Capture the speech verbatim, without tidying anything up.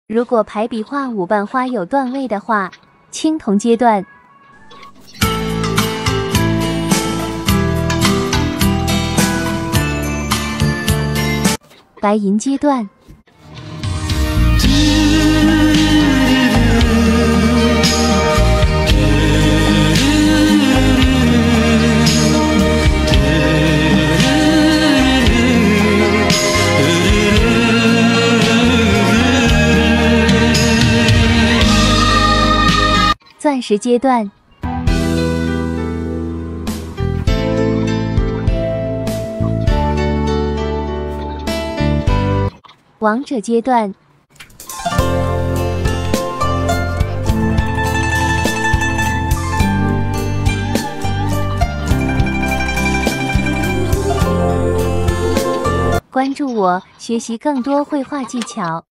如果排比划五瓣花有段位的话，青铜阶段。白银阶段。钻石阶段。王者阶段。关注我，学习更多绘画技巧。